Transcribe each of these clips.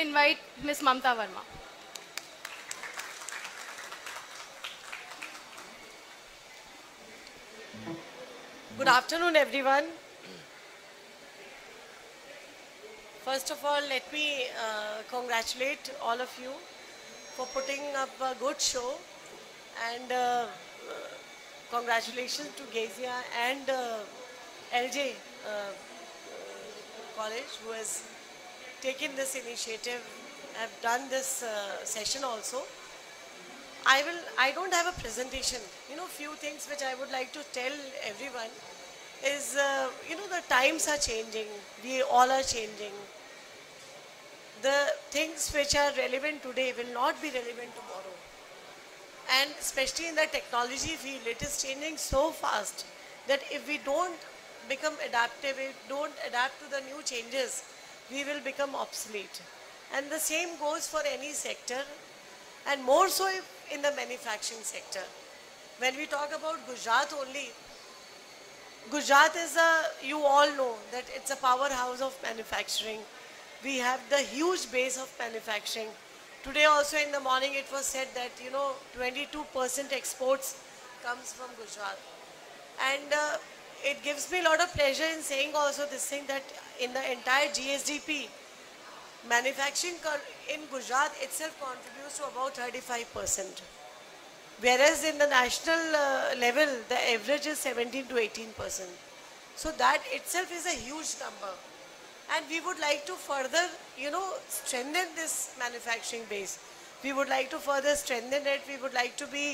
invite Ms. Mamta Verma. Good afternoon, everyone. First of all, let me congratulate all of you for putting up a good show, and congratulations to GESIA and LJ College, who has taken this initiative, have done this session also. I don't have a presentation. Few things which I would like to tell everyone is, the times are changing. We all are changing. The things which are relevant today will not be relevant tomorrow. And especially in the technology field, it is changing so fast that if we don't become adaptive, if we don't adapt to the new changes, we will become obsolete. And the same goes for any sector, and more so in the manufacturing sector. When we talk about Gujarat only, Gujarat is you all know that it's a powerhouse of manufacturing. We have the huge base of manufacturing. Today also in the morning it was said that, 22% exports comes from Gujarat. And it gives me a lot of pleasure in saying also this thing that in the entire GSDP, manufacturing in Gujarat itself contributes to about 35%. Whereas in the national level, the average is 17 to 18%. So that itself is a huge number. And we would like to further, strengthen this manufacturing base. We would like to further strengthen it. We would like to be,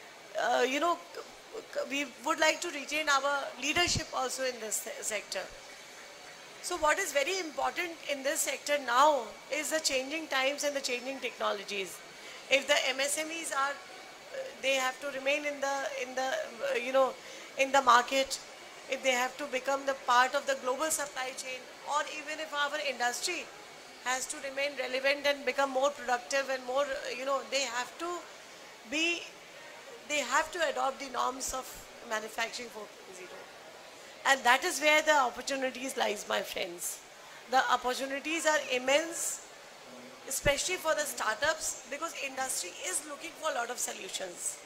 we would like to retain our leadership also in this sector. So what is very important in this sector now is the changing times and the changing technologies. If the MSMEs are, they have to remain in the market, if they have to become the part of the global supply chain, or even if our industry has to remain relevant and become more productive and more, they have to adopt the norms of manufacturing 4.0. And that is where the opportunities lies, my friends. The opportunities are immense, especially for the startups, because industry is looking for a lot of solutions.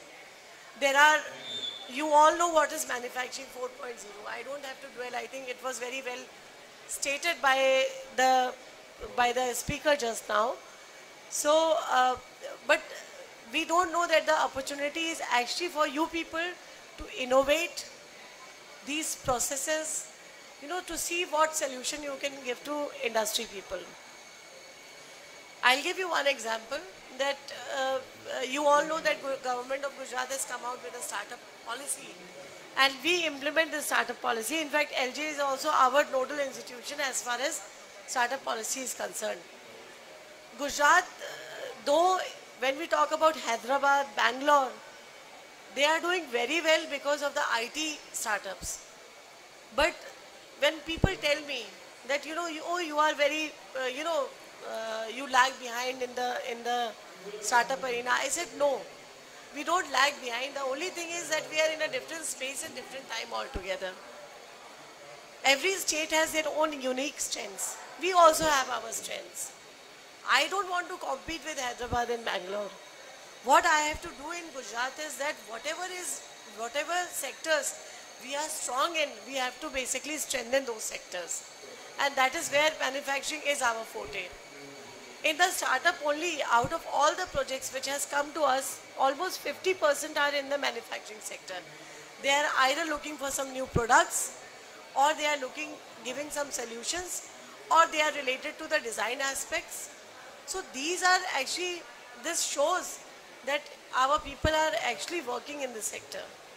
You all know what is manufacturing 4.0. I don't have to dwell. I think it was very well stated by the speaker just now. So, but we don't know that the opportunity is actually for you people to innovate these processes, to see what solution you can give to industry people. I'll give you one example that you all know that government of Gujarat has come out with a startup policy, and we implement the startup policy. In fact, LJ is also our nodal institution as far as startup policy is concerned. Gujarat, though when we talk about Hyderabad, Bangalore, they are doing very well because of the IT startups. But when people tell me that, you are very, you lag behind in the startup arena, I said, no, we don't lag behind. The only thing is that we are in a different space and different time altogether. Every state has their own unique strengths. We also have our strengths. I don't want to compete with Hyderabad and Bangalore. What I have to do in Gujarat is that whatever sectors we are strong in, we have to basically strengthen those sectors. And that is where manufacturing is our forte. In the startup only, out of all the projects which has come to us, almost 50% are in the manufacturing sector. They are either looking for some new products, or they are giving some solutions, or they are related to the design aspects. So these are actually, this shows that our people are actually working in the sector.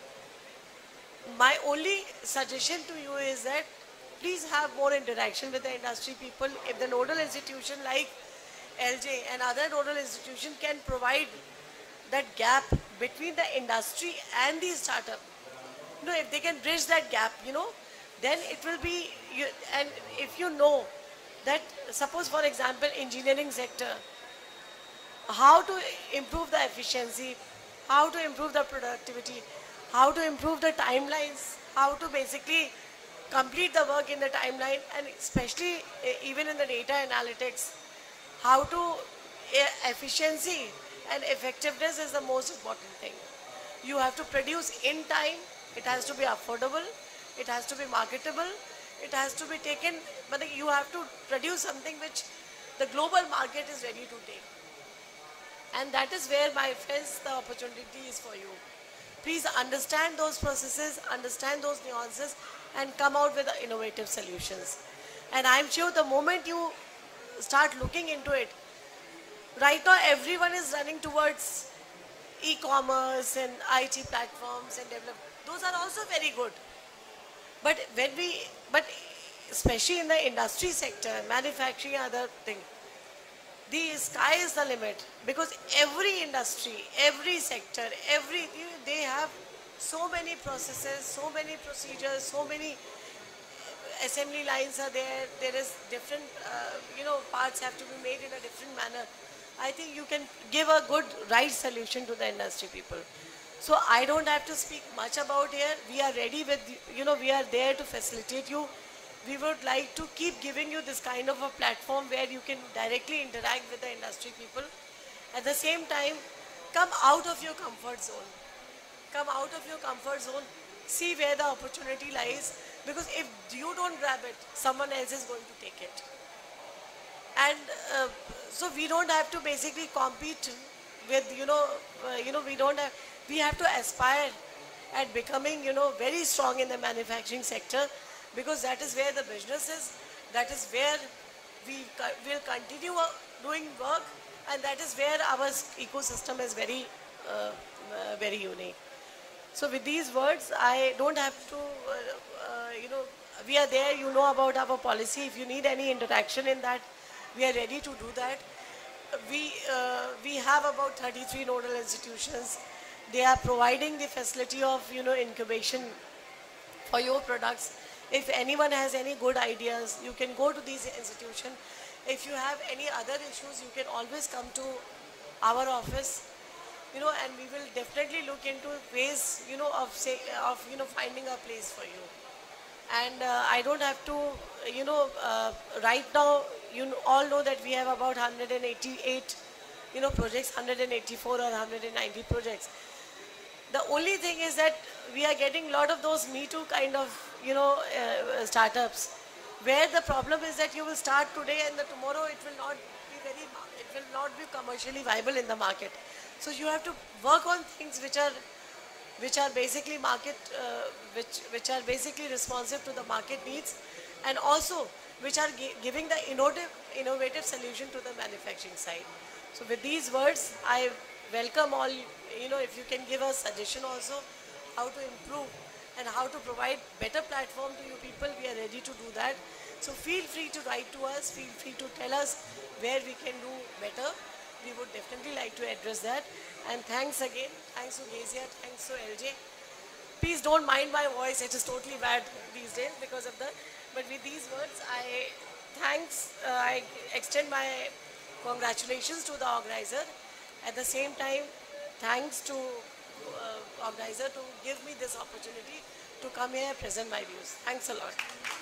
My only suggestion to you is that please have more interaction with the industry people. If the nodal institution like LJ and other nodal institution can provide that gap between the industry and the startup, if they can bridge that gap, then it will be, and if you know that, suppose for example, engineering sector, how to improve the efficiency, how to improve the productivity, how to improve the timelines, how to basically complete the work in the timeline, and especially even in the data analytics, how to, efficiency and effectiveness is the most important thing. You have to produce in time, it has to be affordable, it has to be marketable, it has to be taken, but you have to produce something which the global market is ready to take. And that is where, my friends, the opportunity is for you. Please understand those processes, understand those nuances, and come out with innovative solutions. And I'm sure the moment you start looking into it, right now everyone is running towards e-commerce and IT platforms and develop. Those are also very good. But but especially in the industry sector, manufacturing, other thing, the sky is the limit, because every industry, every sector, they have so many processes, so many procedures, so many assembly lines are there. There is different, parts have to be made in a different manner. I think you can give a good, right solution to the industry people. So I don't have to speak much about here. We are ready with, we are there to facilitate you. We would like to keep giving you this kind of a platform where you can directly interact with the industry people. At the same time, come out of your comfort zone. Come out of your comfort zone, see where the opportunity lies, because if you don't grab it, someone else is going to take it. And so we don't have to basically compete with, we have to aspire at becoming, very strong in the manufacturing sector, because that is where the business is, that is where we will continue doing work, and that is where our ecosystem is very, very unique. So with these words, I don't have to, we are there, you know about our policy. If you need any interaction in that, we are ready to do that. We have about 33 nodal institutions. They are providing the facility of, incubation for your products. If anyone has any good ideas, you can go to these institutions. If you have any other issues, you can always come to our office, and we will definitely look into ways, of finding a place for you. And I don't have to, right now, you all know that we have about 188, projects, 184 or 190 projects. The only thing is that we are getting a lot of those Me Too kind of, startups, where the problem is that you will start today and tomorrow it will not be commercially viable in the market. So you have to work on things which are basically market, which are basically responsive to the market needs, and also which are giving the innovative solution to the manufacturing side. So with these words, I welcome all, if you can give a suggestion also how to improve and how to provide better platform to you people, we are ready to do that. So feel free to write to us, feel free to tell us where we can do better. We would definitely like to address that. And thanks again. Thanks to GESIA, thanks to LJ. Please don't mind my voice. It is totally bad these days because of that. But with these words, I extend my congratulations to the organizer. At the same time, thanks to organizer to give me this opportunity to come here and present my views. Thanks a lot.